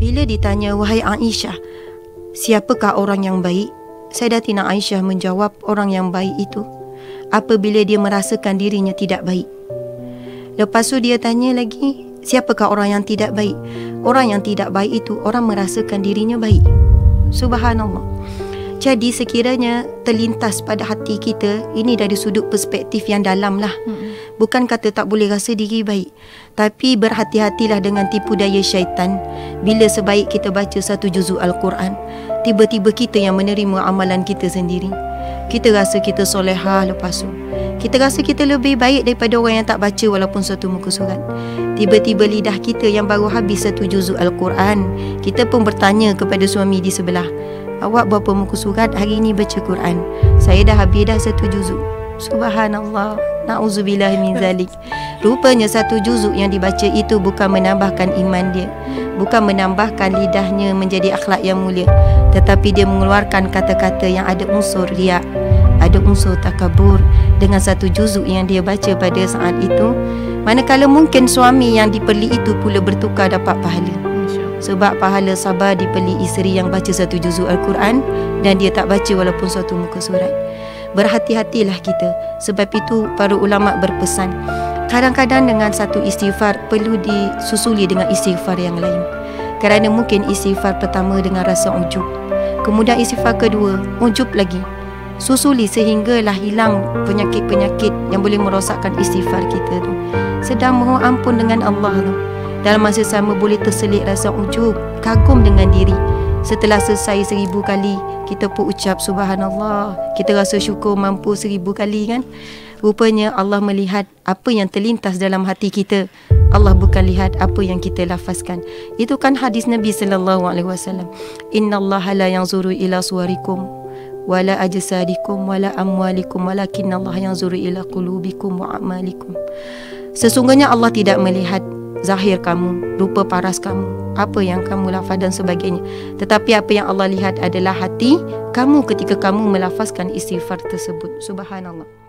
Bila ditanya, wahai Aisyah, siapakah orang yang baik? Sayyidatina Aisyah menjawab, orang yang baik itu apabila dia merasakan dirinya tidak baik. Lepas tu dia tanya lagi, siapakah orang yang tidak baik? Orang yang tidak baik itu orang merasakan dirinya baik. Subhanallah. Jadi sekiranya terlintas pada hati kita, ini dari sudut perspektif yang dalam lah. Bukan kata tak boleh rasa diri baik, tapi berhati-hatilah dengan tipu daya syaitan. Bila sebaik kita baca satu juzuk Al-Quran, tiba-tiba kita yang menerima amalan kita sendiri. Kita rasa kita solehah, lepas tu kita rasa kita lebih baik daripada orang yang tak baca walaupun satu muka surat. Tiba-tiba lidah kita yang baru habis satu juzuk Al-Quran, kita pun bertanya kepada suami di sebelah, awak berapa muka surat hari ini baca Quran? Saya dah habis dah satu juzuk. Subhanallah, na'udzubillah min zalik. Rupanya satu juzuk yang dibaca itu bukan menambahkan iman dia, bukan menambahkan lidahnya menjadi akhlak yang mulia, tetapi dia mengeluarkan kata-kata yang ada unsur riak, ada unsur takabur dengan satu juzuk yang dia baca pada saat itu. Manakala mungkin suami yang dipeli itu pula bertukar dapat pahala, sebab pahala sabar dipeli isteri yang baca satu juzuk Al-Quran dan dia tak baca walaupun suatu muka surat. Berhati-hatilah kita. Sebab itu para ulama berpesan, kadang-kadang dengan satu istighfar perlu disusuli dengan istighfar yang lain. Kerana mungkin istighfar pertama dengan rasa ujub, kemudian istighfar kedua ujub lagi, susuli sehinggalah hilang penyakit-penyakit yang boleh merosakkan istighfar kita tu. Sedang mohon ampun dengan Allah tu, dalam masa sama boleh terselit rasa ujub, kagum dengan diri. Setelah selesai 1000 kali, kita pun ucap subhanallah. Kita rasa syukur mampu 1000 kali kan. Rupanya Allah melihat apa yang terlintas dalam hati kita. Allah bukan lihat apa yang kita lafazkan. Itu kan hadis Nabi SAW. Innallaha la yanzuru ila suwarikum wala ajsadikum wala amwalikum walakinna Allah yanzuru ila qulubikum wa a'malikum. Sesungguhnya Allah tidak melihat zahir kamu, rupa paras kamu, apa yang kamu lafaz dan sebagainya, tetapi apa yang Allah lihat adalah hati kamu ketika kamu melafazkan istighfar tersebut. Subhanallah.